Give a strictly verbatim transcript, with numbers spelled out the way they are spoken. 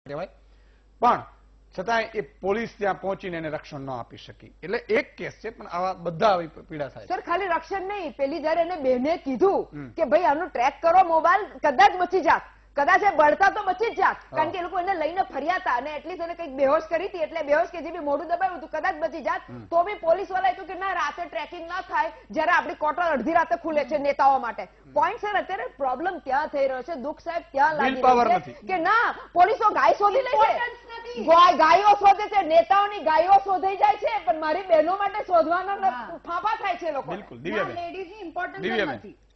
કહેવાય, પણ છતાંય એ પોલીસ ત્યાં પહોંચીને એને રક્ષણ ન આપી શકી. એટલે એક કેસ છે, પણ આવા બધા આવી પીડા થાય. સર ખાલી રક્ષણ નહીં, પેલી જયારે એને બેને કીધું કે ભાઈ આનું ટ્રેક કરો મોબાઈલ, કદાચ બચી જાત, કદાચ એ બળતા તો બચી જ જાત, કારણ કે એ લોકો એને લઈને ફર્યા હતા અને એટલીસ્ટ એને કંઈક બેહોશ કરી હતી, એટલે બેહોશ કે જે બી મોઢું દબાવ્યું હતું કદાચ બચી જાત, તો બી પોલીસ વાળાએ કહ્યું કે ના રાતે ટ્રેકિંગ ના થાય જયારે આપણી કોર્ટર અડધી રાતે ખુલે છે નેતાઓ માટે. પોઈન્ટ સર અત્યારે પ્રોબ્લેમ ત્યાં થઈ રહ્યો છે, દુઃખ સાહેબ ત્યાં લાગી રહ્યું છે કે ના પોલીસો ગાય શોધી લે છે, ગાયો શોધે છે, નેતાઓની ગાયો શોધાઈ જાય છે, પણ મારી બહેનો માટે શોધવાના ફાંફા થાય છે લોકો. બિલકુલ દિવ્યાબેન, લેડીઝની ઇમ્પોર્ટન્સ નથી.